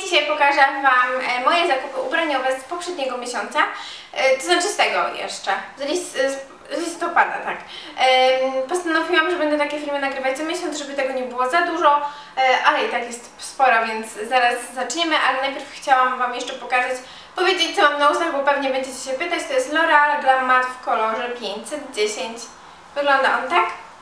dzisiaj pokażę Wam moje zakupy ubraniowe z poprzedniego miesiąca, to znaczy z tego jeszcze, z listopada, tak. Postanowiłam, że będę takie filmy nagrywać co miesiąc, żeby tego nie było za dużo, ale i tak jest sporo, więc zaraz zaczniemy, ale najpierw chciałam Wam jeszcze powiedzieć co mam na ustach, bo pewnie będziecie się pytać. To jest L'Oreal Glam Matte w kolorze 510. Wygląda on tak.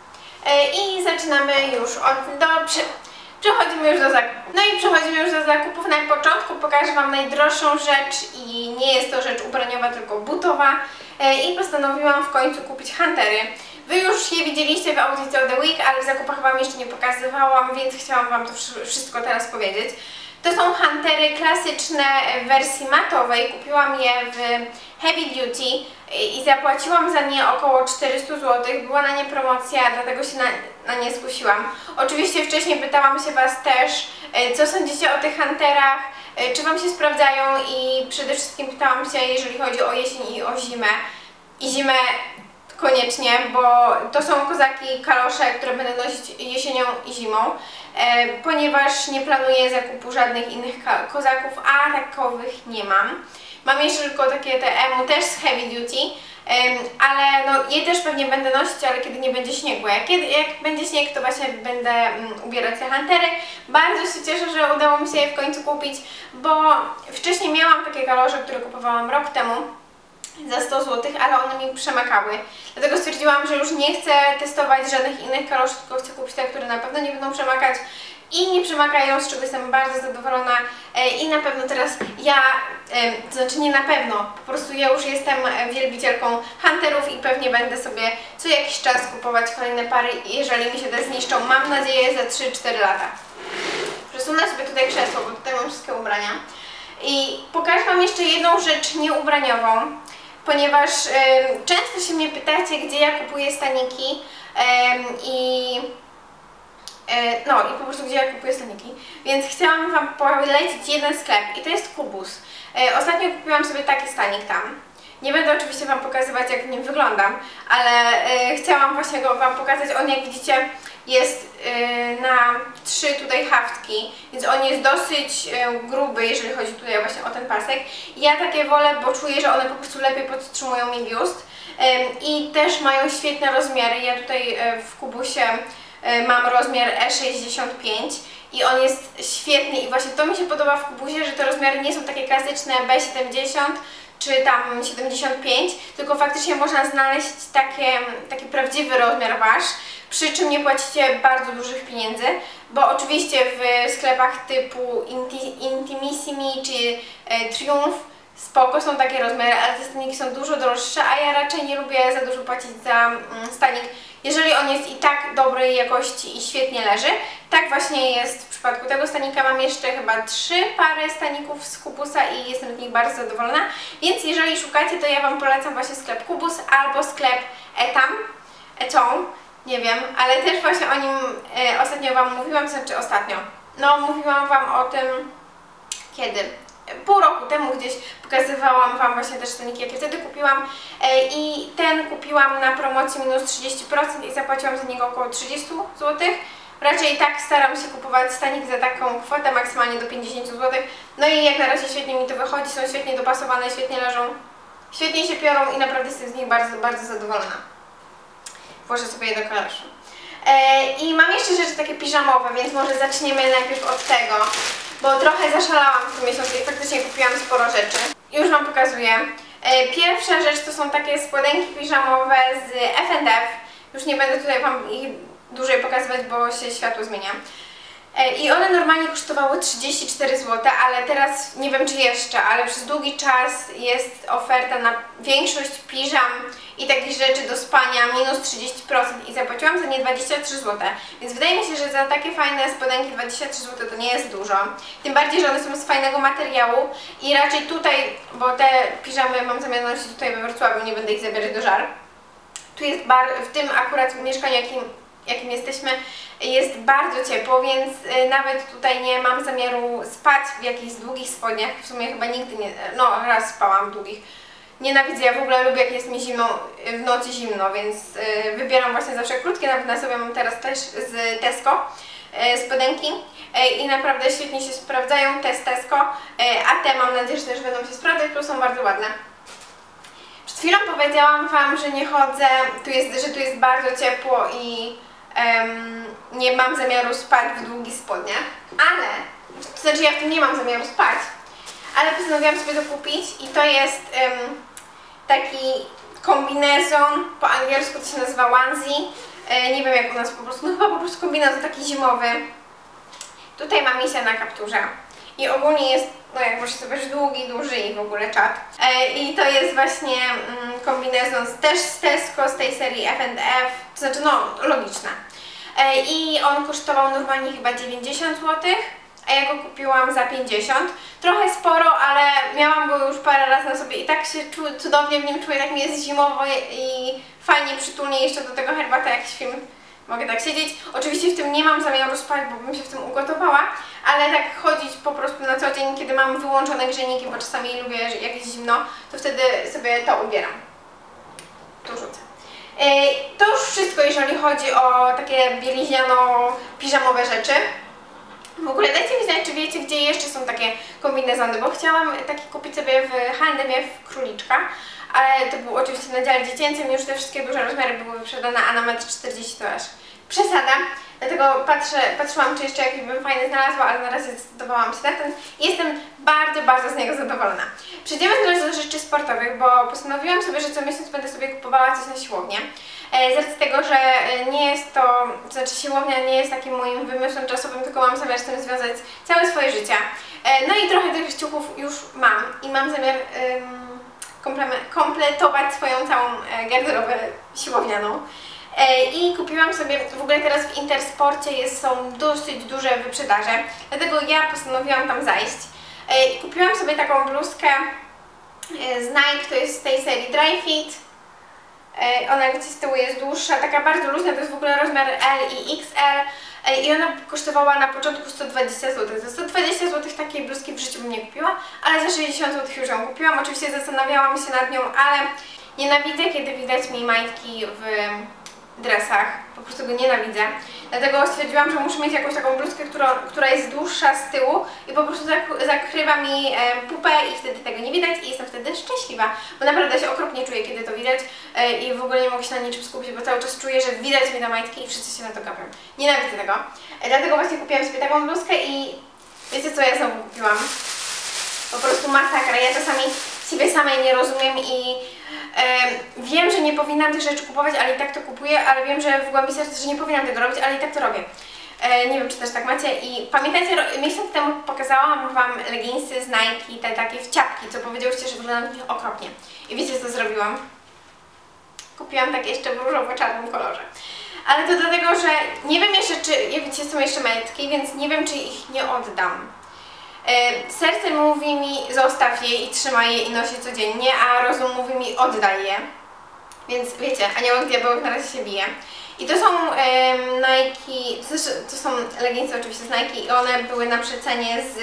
I zaczynamy już przechodzimy już do zakupów. No i przechodzimy już do zakupów. Na początku pokażę Wam najdroższą rzecz i nie jest to rzecz ubraniowa, tylko butowa. I postanowiłam w końcu kupić huntery. Wy już je widzieliście w audycji of the week, ale w zakupach Wam jeszcze nie pokazywałam, więc chciałam Wam to wszystko teraz powiedzieć. To są huntery klasyczne w wersji matowej. Kupiłam je w Heavy Duty i zapłaciłam za nie około 400 zł. Była na nie promocja, dlatego się na nie skusiłam. Oczywiście wcześniej pytałam się Was też, co sądzicie o tych hunterach, czy Wam się sprawdzają i przede wszystkim pytałam się, jeżeli chodzi o jesień i o zimę. I zimę koniecznie, bo to są kozaki, kalosze, które będę nosić jesienią i zimą, ponieważ nie planuję zakupu żadnych innych kozaków, a takowych nie mam. Mam jeszcze tylko takie te emu, też z Heavy Duty, ale no, je też pewnie będę nosić, ale kiedy nie będzie śniegu. Jak będzie śnieg, to właśnie będę ubierać te huntery. Bardzo się cieszę, że udało mi się je w końcu kupić, bo wcześniej miałam takie kalosze, które kupowałam rok temu za 100 zł, ale one mi przemakały. Dlatego stwierdziłam, że już nie chcę testować żadnych innych kaloszy, tylko chcę kupić te, które na pewno nie będą przemakać i nie przemakają, z czego jestem bardzo zadowolona. I na pewno teraz ja, to znaczy nie na pewno, po prostu ja już jestem wielbicielką hunterów i pewnie będę sobie co jakiś czas kupować kolejne pary, jeżeli mi się te zniszczą, mam nadzieję, za 3-4 lata. Przesunę sobie tutaj krzesło, bo tutaj mam wszystkie ubrania. I pokażę Wam jeszcze jedną rzecz nieubraniową, ponieważ często się mnie pytacie, gdzie ja kupuję staniki i po prostu gdzie ja kupuję staniki, więc chciałam Wam polecić jeden sklep i to jest Kubus. Ostatnio kupiłam sobie taki stanik tam. Nie będę oczywiście Wam pokazywać, jak w nim wyglądam, ale chciałam właśnie go Wam pokazać. On, jak widzicie, jest na 3 tutaj haftki, więc on jest dosyć gruby, jeżeli chodzi tutaj właśnie o ten pasek. Ja takie wolę, bo czuję, że one po prostu lepiej podtrzymują mi biust i też mają świetne rozmiary. Ja tutaj w Kubusie mam rozmiar E65 i on jest świetny i właśnie to mi się podoba w Kubusie, że te rozmiary nie są takie klasyczne B70 czy tam 75, tylko faktycznie można znaleźć taki prawdziwy rozmiar wasz, przy czym nie płacicie bardzo dużych pieniędzy, bo oczywiście w sklepach typu Intimissimi czy Triumph spoko są takie rozmiary, ale te staniki są dużo droższe, a ja raczej nie lubię za dużo płacić za stanik, jeżeli on jest i tak dobrej jakości i świetnie leży. Tak właśnie jest w przypadku tego stanika. Mam jeszcze chyba 3 pary staników z Kubusa i jestem z nich bardzo zadowolona, więc jeżeli szukacie, to ja Wam polecam właśnie sklep Kubus albo sklep Etam, nie wiem, ale też właśnie o nim ostatnio Wam mówiłam, znaczy ostatnio, no mówiłam Wam o tym kiedy? Pół roku temu gdzieś pokazywałam Wam właśnie też staniki, jakie wtedy kupiłam i ten kupiłam na promocji minus 30% i zapłaciłam za niego około 30 zł. Raczej tak staram się kupować stanik za taką kwotę, maksymalnie do 50 zł. No i jak na razie świetnie mi to wychodzi, są świetnie dopasowane, świetnie leżą, świetnie się piorą i naprawdę jestem z nich bardzo, bardzo zadowolona. Włożę sobie je do kaloszy. I mam jeszcze rzeczy takie piżamowe, więc może zaczniemy najpierw od tego, bo trochę zaszalałam w tym miesiącu i faktycznie kupiłam sporo rzeczy. Już Wam pokazuję. Pierwsza rzecz to są takie spodenki piżamowe z F&F. Już nie będę tutaj Wam ich dłużej pokazywać, bo się światło zmienia. I one normalnie kosztowały 34 zł, ale teraz nie wiem czy jeszcze, ale przez długi czas jest oferta na większość piżam i takich rzeczy do spania minus 30% i zapłaciłam za nie 23 zł. Więc wydaje mi się, że za takie fajne spodenki 23 zł to nie jest dużo. Tym bardziej, że one są z fajnego materiału i raczej tutaj, bo te piżamy mam zamiar nosić tutaj we Wrocławiu, nie będę ich zabierać do żar. Tu jest w tym akurat mieszkaniu, jakim jesteśmy, jest bardzo ciepło, więc nawet tutaj nie mam zamiaru spać w jakichś długich spodniach. W sumie chyba nigdy nie, no raz spałam długich. Nienawidzę, ja w ogóle lubię, jak jest mi zimno, w nocy zimno, więc wybieram właśnie zawsze krótkie, nawet na sobie mam teraz też z Tesco. spodenki i naprawdę świetnie się sprawdzają, te z Tesco, a te mam nadzieję, że też będą się sprawdzać, bo są bardzo ładne. Przed chwilą powiedziałam Wam, że nie chodzę, że tu jest bardzo ciepło i nie mam zamiaru spać w długich spodniach, ale, to znaczy ja w tym nie mam zamiaru spać, ale postanowiłam sobie to kupić i to jest taki kombinezon, po angielsku to się nazywa onesie, nie wiem jak u nas po prostu, no chyba po prostu kombinezon taki zimowy. Tutaj ma misia na kapturze i ogólnie jest, no jak możecie sobie długi, duży i w ogóle czat. I to jest właśnie kombinezon też z Tesco, z tej serii F&F, to znaczy no logiczne. I on kosztował normalnie chyba 90 zł, a ja go kupiłam za 50. Trochę sporo, ale miałam go już parę razy na sobie i tak się cudownie w nim czuję, tak mi jest zimowo i fajnie, przytulnie, jeszcze do tego herbata, jakiś film. Mogę tak siedzieć. Oczywiście w tym nie mam zamiaru spać, bo bym się w tym ugotowała, ale tak chodzić po prostu na co dzień, kiedy mam wyłączone grzejniki, bo czasami lubię jak jest zimno, to wtedy sobie to ubieram. Tu rzucę. To już wszystko, jeżeli chodzi o takie bieliźniano-piżamowe rzeczy. W ogóle dajcie mi znać, czy wiecie, gdzie jeszcze są takie kombinezony, bo chciałam taki kupić sobie w H&M w króliczka, ale to był oczywiście na dziale dziecięcym, już te wszystkie duże rozmiary były wyprzedane, a na 1,40 m to aż przesada. Dlatego patrzyłam, czy jeszcze jakiś bym fajny znalazła, ale na razie zdecydowałam się na ten i jestem bardzo, bardzo z niego zadowolona. Przejdziemy teraz do rzeczy sportowych, bo postanowiłam sobie, że co miesiąc będę sobie kupowała coś na siłownię. Z racji tego, że nie jest to znaczy siłownia nie jest takim moim wymysłem czasowym, tylko mam zamiar z tym związać całe swoje życie. No i trochę tych ciuchów już mam i mam zamiar kompletować swoją całą garderobę siłownianą. I kupiłam sobie, w ogóle teraz w Intersporcie są dosyć duże wyprzedaże, dlatego ja postanowiłam tam zajść. I kupiłam sobie taką bluzkę z Nike, to jest z tej serii Dry Fit. Ona gdzieś z tyłu jest dłuższa, taka bardzo luźna, to jest w ogóle rozmiar L i XL i ona kosztowała na początku 120 zł. Za 120 zł takiej bluzki w życiu bym nie kupiła, ale za 60 zł już ją kupiłam. Oczywiście zastanawiałam się nad nią, ale nienawidzę, kiedy widać mi majtki w dresach, po prostu go nienawidzę. Dlatego stwierdziłam, że muszę mieć jakąś taką bluzkę, która jest dłuższa z tyłu i po prostu zakrywa mi pupę i wtedy tego nie widać i jestem wtedy szczęśliwa, bo naprawdę się okropnie czuję, kiedy to widać i w ogóle nie mogę się na niczym skupić, bo cały czas czuję, że widać mi na majtki i wszyscy się na to gapią. Nienawidzę tego. Dlatego właśnie kupiłam sobie taką bluzkę i wiecie co ja znowu kupiłam? Po prostu masakra. Ja czasami siebie samej nie rozumiem i wiem, że nie powinnam tych rzeczy kupować, ale i tak to kupuję, ale wiem, że w głębi serca, że nie powinnam tego robić, ale i tak to robię. Nie wiem, czy też tak macie. I pamiętacie, miesiąc temu pokazałam Wam leginsy z Nike, te takie w ciapki, co powiedziałyście, że wyglądają w nich okropnie. I wiecie, co zrobiłam? Kupiłam takie jeszcze w różowo-czarnym kolorze. Ale to dlatego, że nie wiem jeszcze, czy, jak wiecie, są jeszcze majtki, więc nie wiem, czy ich nie oddam. Serce mówi mi zostaw je i trzymaj je i noś je codziennie, a rozum mówi mi oddaj je. Więc wiecie, aniołek diabełek na razie się bije. I to są Nike, to są leginsy oczywiście z Nike i one były na przecenie z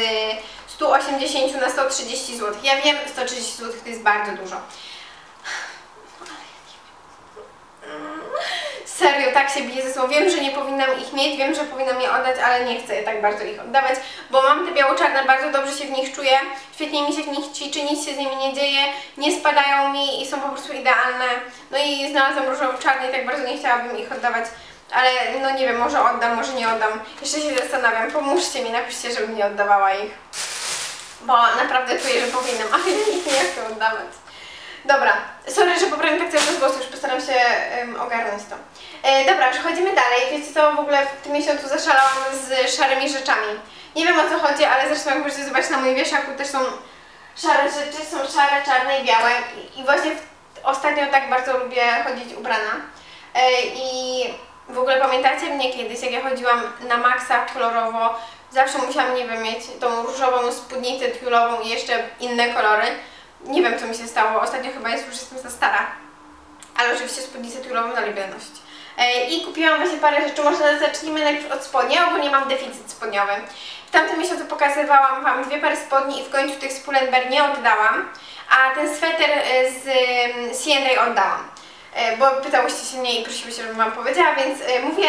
180 na 130 zł. Ja wiem, 130 zł to jest bardzo dużo. Serio, tak się bije ze sobą. Wiem, że nie powinnam ich mieć, wiem, że powinnam je oddać, ale nie chcę tak bardzo ich oddawać, bo mam te biało-czarne, bardzo dobrze się w nich czuję, świetnie mi się w nich ćwiczy, nic się z nimi nie dzieje, nie spadają mi i są po prostu idealne. No i znalazłam różowo-czarne i tak bardzo nie chciałabym ich oddawać, ale no nie wiem, może oddam, może nie oddam. Jeszcze się zastanawiam, pomóżcie mi, napiszcie, żebym nie oddawała ich, bo naprawdę czuję, że powinnam, ale ich nie chcę oddawać. Dobra, sorry, że poprawiam tak cały czas głosu, już postaram się ogarnąć to. Dobra, przechodzimy dalej. Wiecie co, w ogóle w tym miesiącu zaszalałam z szarymi rzeczami. Nie wiem o co chodzi, ale zresztą jak możecie zobaczyć na moim wieszaku też są szare rzeczy, są szare, czarne i białe. I właśnie ostatnio tak bardzo lubię chodzić ubrana. I w ogóle pamiętacie mnie kiedyś, jak ja chodziłam na maksa kolorowo, zawsze musiałam, nie wiem, mieć tą różową spódnicę tiulową i jeszcze inne kolory. Nie wiem, co mi się stało. Ostatnio chyba już jestem za stara. Ale oczywiście spódnicę tiulową na lubię nosić. I kupiłam właśnie parę rzeczy. Może zacznijmy najpierw od spodni. Ogólnie mam deficyt spodniowy. W tamtym miesiącu pokazywałam Wam 2 pary spodni i w końcu tych z Pull&Bear nie oddałam. A ten sweter z C&A oddałam. Bo pytałyście się mnie i prosiłyście, żebym Wam powiedziała, więc mówię,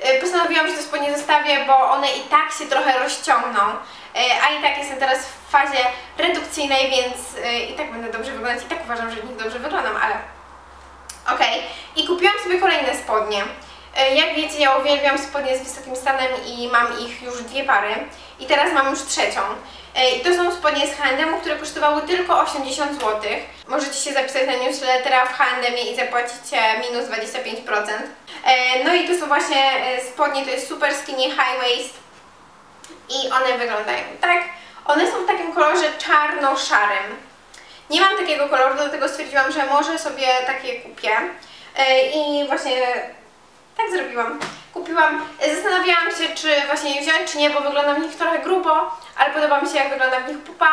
postanowiłam, że te spodnie zostawię, bo one i tak się trochę rozciągną, a i tak jestem teraz w fazie redukcyjnej, więc i tak będę dobrze wyglądać, i tak uważam, że w nich dobrze wyglądam, ale okej. I kupiłam sobie kolejne spodnie. Jak wiecie, ja uwielbiam spodnie z wysokim stanem i mam ich już 2 pary i teraz mam już 3. I to są spodnie z H&M, które kosztowały tylko 80 zł. Możecie się zapisać na newslettera w H&M i zapłacicie minus 25%. No i to są właśnie spodnie, to jest super skinny high waist i one wyglądają tak. One są w takim kolorze czarno-szarym. Nie mam takiego koloru, dlatego stwierdziłam, że może sobie takie kupię. I właśnie tak zrobiłam. Kupiłam, zastanawiałam się, czy właśnie je wziąć, czy nie, bo wygląda w nich trochę grubo, ale podoba mi się, jak wygląda w nich pupa.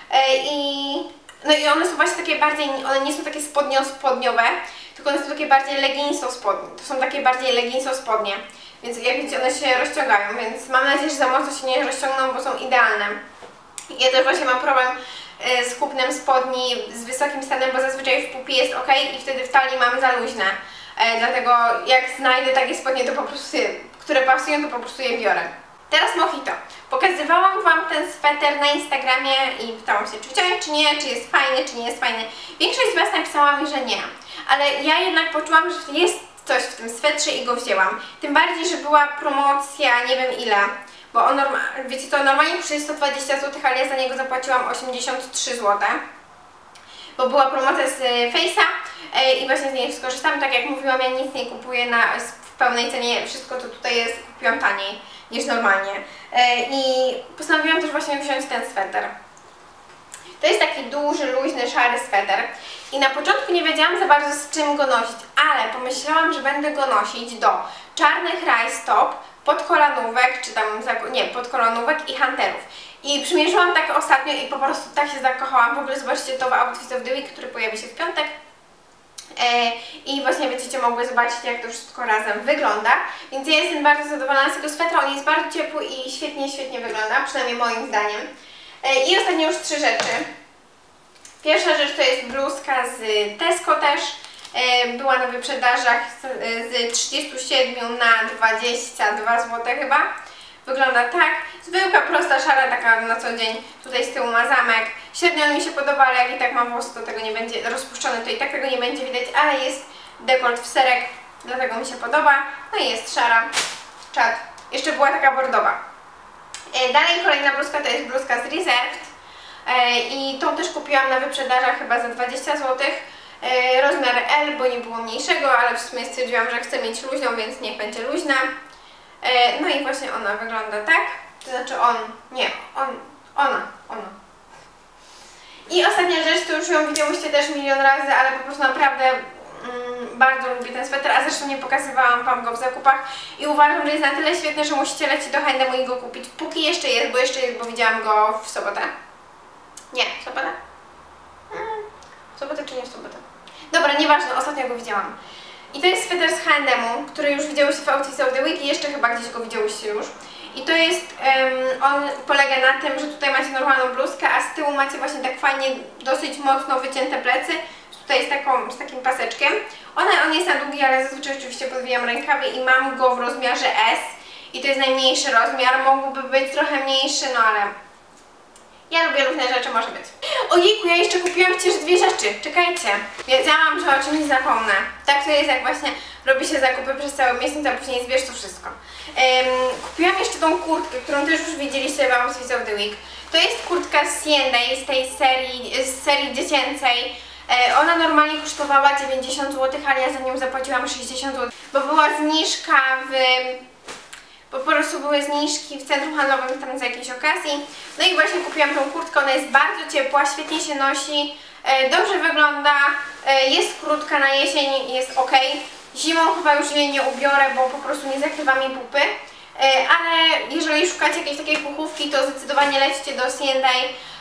No i one są właśnie takie bardziej, one nie są takie spodniowe, tylko one są takie bardziej leginso spodnie. To są takie bardziej leginso spodnie, więc jak widzicie, one się rozciągają, więc mam nadzieję, że za mocno się nie rozciągną, bo są idealne. Ja też właśnie mam problem z kupnem spodni z wysokim stanem, bo zazwyczaj w pupie jest ok i wtedy w talii mam za luźne. Dlatego jak znajdę takie spodnie, to po prostu które pasują, to po prostu je biorę. Teraz mojito. Pokazywałam Wam ten sweter na Instagramie i pytałam się, czy wziąć, czy nie, czy jest fajny, czy nie jest fajny. Większość z Was napisała mi, że nie. Ale ja jednak poczułam, że jest coś w tym swetrze i go wzięłam. Tym bardziej, że była promocja, nie wiem ile. Bo on wiecie co, normalnie kosztuje 120 zł, ale ja za niego zapłaciłam 83 zł. Bo była promocja z Face'a i właśnie z niej skorzystam. Tak jak mówiłam, ja nic nie kupuję w pełnej cenie. Wszystko to tutaj jest, kupiłam taniej niż normalnie. I postanowiłam też właśnie wziąć ten sweter. To jest taki duży, luźny, szary sweter. I na początku nie wiedziałam za bardzo, z czym go nosić, ale pomyślałam, że będę go nosić do czarnych rajstop, podkolanówek, czy tam, nie, podkolanówek i hanterów. I przymierzyłam tak ostatnio i po prostu tak się zakochałam. W ogóle zobaczcie to w Outfit of the Week, który pojawi się w piątek. I właśnie będziecie mogły zobaczyć, jak to wszystko razem wygląda. Więc ja jestem bardzo zadowolona z tego swetra. On jest bardzo ciepły i świetnie wygląda, przynajmniej moim zdaniem. I ostatnio już 3 rzeczy. Pierwsza rzecz to jest bluzka z Tesco też. Była na wyprzedażach z 37 na 22 zł chyba. Wygląda tak. Zwykła, prosta, szara, taka na co dzień. Tutaj z tyłu ma zamek. Średnio on mi się podoba, ale jak i tak mam włosy, to tego nie będzie rozpuszczony, to i tak tego nie będzie widać, ale jest dekolt w serek, dlatego mi się podoba. No i jest szara. Czad. Jeszcze była taka bordowa. Dalej kolejna bluzka to jest bluzka z Reserved. I tą też kupiłam na wyprzedażach chyba za 20 zł. Rozmiar L, bo nie było mniejszego, ale w sumie stwierdziłam, że chcę mieć luźną, więc niech będzie luźna. No i właśnie ona wygląda tak. To znaczy ona. I ostatnia rzecz, to już ją widziałyście też milion razy, ale po prostu naprawdę bardzo lubię ten sweter, a zresztą nie pokazywałam Wam go w zakupach i uważam, że jest na tyle świetny, że musicie lecieć do H&M i go kupić, póki jeszcze jest, bo widziałam go w sobotę. Nie, w sobotę? W sobotę czy nie w sobotę? Dobra, nieważne, ostatnio go widziałam. I to jest sweter z H&M-u, który już widziałyście w Outfit of the Week i jeszcze chyba gdzieś go widziałyście już. I to jest, on polega na tym, że tutaj macie normalną bluzkę, a z tyłu macie właśnie tak fajnie, dosyć mocno wycięte plecy. Tutaj z takim paseczkiem. On jest na długi, ale zazwyczaj oczywiście podwijam rękawy i mam go w rozmiarze S. I to jest najmniejszy rozmiar, mógłby być trochę mniejszy, no ale ja lubię różne rzeczy, może być. Ojejku, ja jeszcze kupiłam przecież 2 rzeczy, czekajcie. Wiedziałam, że o czymś zapomnę. Tak to jest, jak właśnie robi się zakupy przez cały miesiąc, a później zbierz to wszystko. Kupiłam jeszcze tą kurtkę, którą też już widzieliście w Outfit of the Week. To jest kurtka z C&A, z tej serii dziecięcej. Ona normalnie kosztowała 90 zł, ale ja za nią zapłaciłam 60 zł, bo była zniżka bo po prostu były zniżki w centrum handlowym tam z jakiejś okazji. No i właśnie kupiłam tą kurtkę, ona jest bardzo ciepła, świetnie się nosi, dobrze wygląda, jest krótka na jesień, jest ok. Zimą chyba już jej nie ubiorę, bo po prostu nie zakrywa mi pupy. Ale jeżeli szukacie jakiejś takiej puchówki, to zdecydowanie lećcie do C&A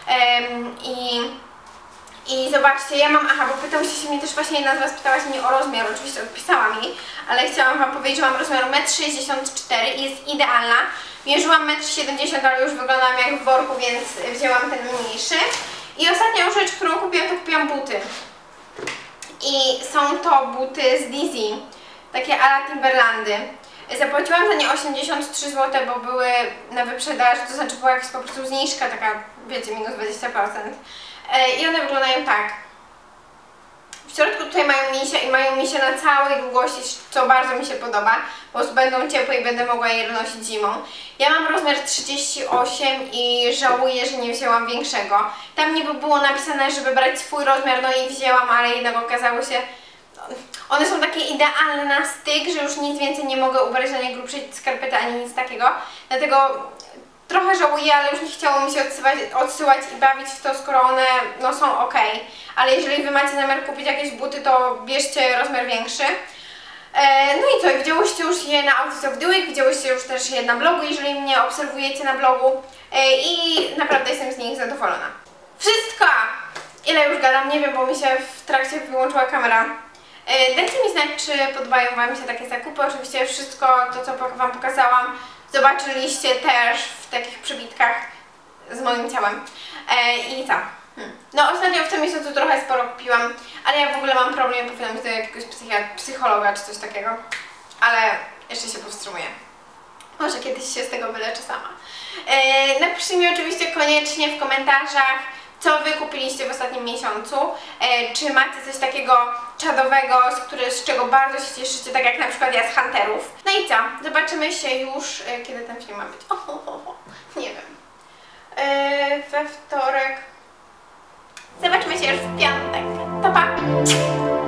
i zobaczcie, ja mam, bo pytałyście się mnie też właśnie, jedna z Was pytałaś mnie o rozmiar, oczywiście odpisałam jej, ale chciałam Wam powiedzieć, że mam rozmiar 1,64 m i jest idealna. Mierzyłam 1,70 m, ale już wyglądałam jak w worku, więc wzięłam ten mniejszy. I ostatnią rzecz, którą kupiłam, to kupiłam buty. I są to buty z Dizzy, takie a la Timberlandy. Zapłaciłam za nie 83 zł, bo były na wyprzedaż, to znaczy była jakaś po prostu zniżka, taka, wiecie, minus 20%. I one wyglądają tak. W środku tutaj mają misie i mają misie na całej długości, co bardzo mi się podoba, bo będą ciepłe i będę mogła je nosić zimą. Ja mam rozmiar 38 i żałuję, że nie wzięłam większego. Tam niby było napisane, żeby brać swój rozmiar, no i wzięłam, ale jednak okazało się, one są takie idealne na styk, że już nic więcej nie mogę ubrać na nie grubszej skarpety ani nic takiego. Dlatego trochę żałuję, ale już nie chciało mi się odsyłać i bawić w to, skoro one no, są ok. Ale jeżeli Wy macie zamiar kupić jakieś buty, to bierzcie rozmiar większy. No i co, widziałyście już je na Outfits of the Week, widziałyście już też je na blogu, jeżeli mnie obserwujecie na blogu. I naprawdę jestem z nich zadowolona. Wszystko! Ile już gadam, nie wiem, bo mi się w trakcie wyłączyła kamera. Dajcie mi znać, czy podobają Wam się takie zakupy. Oczywiście wszystko to, co Wam pokazałam, zobaczyliście też w takich przybitkach z moim ciałem. I co? No ostatnio w tym miesiącu trochę sporo kupiłam, ale ja w ogóle mam problem, powinnam iść do jakiegoś psychologa czy coś takiego. Ale jeszcze się powstrzymuję. Może kiedyś się z tego wyleczę sama. Napiszcie mi oczywiście koniecznie w komentarzach, co Wy kupiliście w ostatnim miesiącu. Czy macie coś takiego czadowego, z czego bardzo się cieszycie, tak jak na przykład ja z Hunterów. No i co? Zobaczymy się już, kiedy ten film ma być. Nie wiem. We wtorek. Zobaczymy się już w piątek. Pa, pa!